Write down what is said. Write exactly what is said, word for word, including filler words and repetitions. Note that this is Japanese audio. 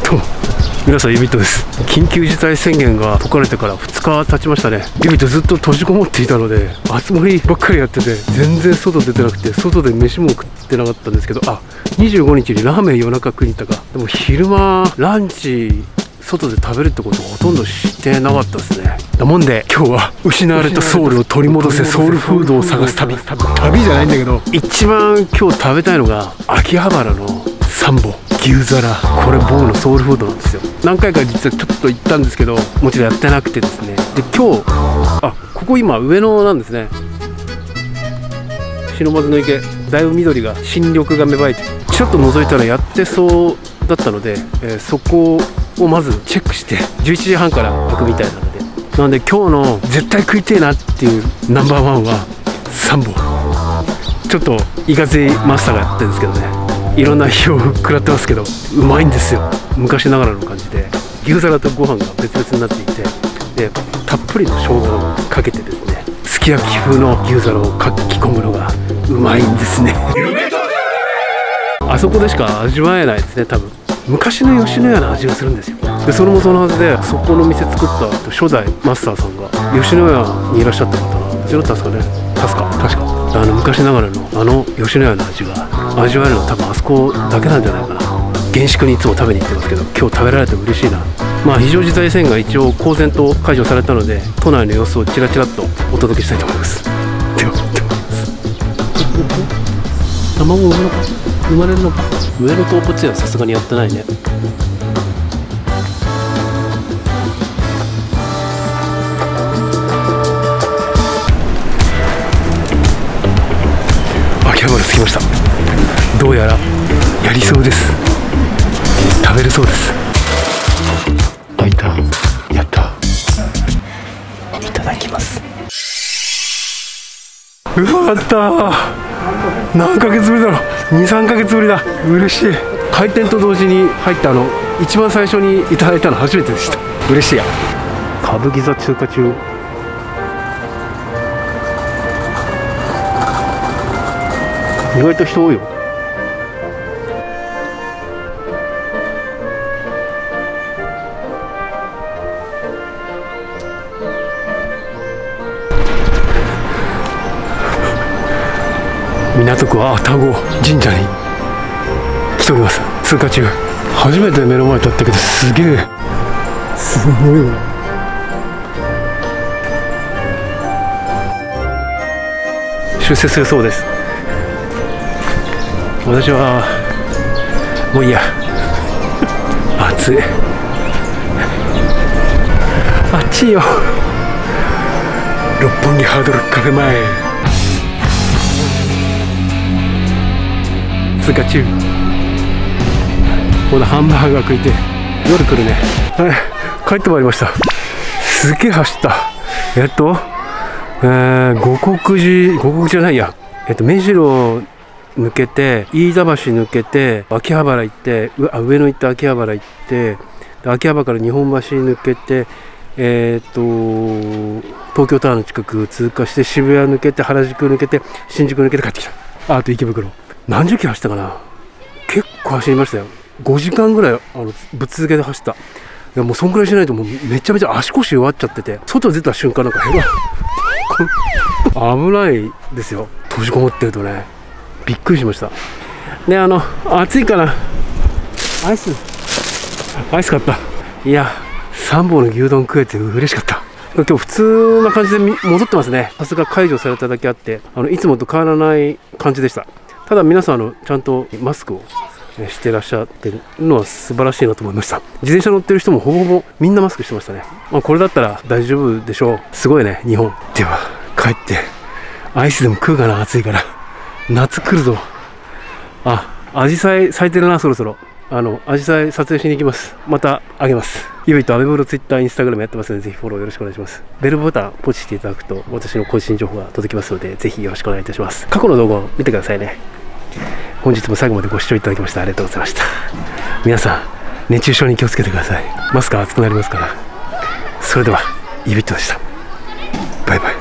どうも皆さん、ユビットです。緊急事態宣言が解かれてからふつか経ちましたね。ユビットずっと閉じこもっていたので、熱盛ばっかりやってて全然外出てなくて、外で飯も食ってなかったんですけど、あ、にじゅうごにちにラーメン夜中食いに行ったか。でも昼間ランチ外で食べるってことほとんどしてなかったですね。だもんで今日は失われたソウルを取り戻せ、ソウルフードを探す旅。旅じゃないんだけど、一番今日食べたいのが秋葉原のサンボ牛皿。これ僕のソウルフードなんですよ。何回か実はちょっと行ったんですけど、もちろんやってなくてですね。で今日、あ、ここ今上野なんですね。不忍の池、だいぶ緑が新緑が芽生えて、ちょっと覗いたらやってそうだったので、えー、そこをまずチェックしてじゅういちじはんから開くみたいなので、なので今日の絶対食いてえなっていうナンバーワンはサンボ。ちょっといかついマスターがやってるんですけどね、いろんな費用を食らってますけどうまいんですよ。昔ながらの感じで牛皿とご飯が別々になっていて、でたっぷりの生姜をかけてですね、すき焼き風の牛皿をかき込むのがうまいんですね。あそこでしか味わえないですね。多分昔の吉野家の味がするんですよ。でそれもそのはずで、そこの店作った初代マスターさんが吉野家にいらっしゃった方な、どちらだったんですかね。確か確かあの昔ながらのあの吉野家の味が味わえるのは多分あそこだけなんじゃないかな。厳粛にいつも食べに行ってますけど、今日食べられて嬉しいな。まあ非常事態宣言が一応公然と解除されたので、都内の様子をちらちらっとお届けしたいと思います。では、では卵産むのか、生まれるのか。上のトープツヤはさすがにやってないね。秋葉原着きました。どうやらやりそうです。食べれそうです。開いた。やった。いただきます。うわ、やったー。何ヶ月ぶりだろう。にさんかげつぶりだ。嬉しい。開店と同時に入ったあの一番最初にいただいたの初めてでした。嬉しいや。歌舞伎座通過中。意外と人多いよ。港区は愛宕神社に来ております。通過中。初めて目の前に立ったけど、すげえすごいよ。出世するそうです。私はもういいや。暑い。あっちよ。六本木ハードルカフェ前。通過中。このハンバーガー食いて夜来るね。はい、帰ってまいりました。すげえ走った。えっと、えー、五国寺、五国寺じゃないや、えっと目白抜けて、飯田橋抜けて、秋葉原行って、うあ上野行って秋葉原行って、秋葉原から日本橋抜けて、えー、っと東京タワーの近く通過して、渋谷抜けて、原宿抜けて、新宿抜けて帰ってきた。あ、あと池袋。何十キロ走ったかな。結構走りましたよ。ごじかんぐらいあのぶっ続けで走った。いやもうそんくらいしないともうめちゃめちゃ足腰弱っちゃってて、外出た瞬間なんかヘラ危ないですよ。閉じこもってるとね、びっくりしました。で、あの暑いかな、アイスアイス買った。いやさんぼんの牛丼食えて嬉しかった。今日普通な感じで戻ってますね。さすが解除されただけあって、あのいつもと変わらない感じでした。ただ皆さんあのちゃんとマスクをしてらっしゃってるのは素晴らしいなと思いました。自転車乗ってる人もほぼほぼみんなマスクしてましたね。まあ、これだったら大丈夫でしょう。すごいね日本。では帰ってアイスでも食うかな。暑いから夏来るぞ。あ、アジサイ咲いてるな。そろそろあのアジサイ撮影しに行きます。またあげます。ユビとアメブロ、ツイッター、インスタグラムやってますので、ぜひフォローよろしくお願いします。ベルボタンポチしていただくと私の個人情報が届きますので、ぜひよろしくお願いいたします。過去の動画を見てくださいね。本日も最後までご視聴いただきましてありがとうございました。皆さん熱中症に気をつけてください。マスクは熱くなりますから。それではユビットでした。バイバイ。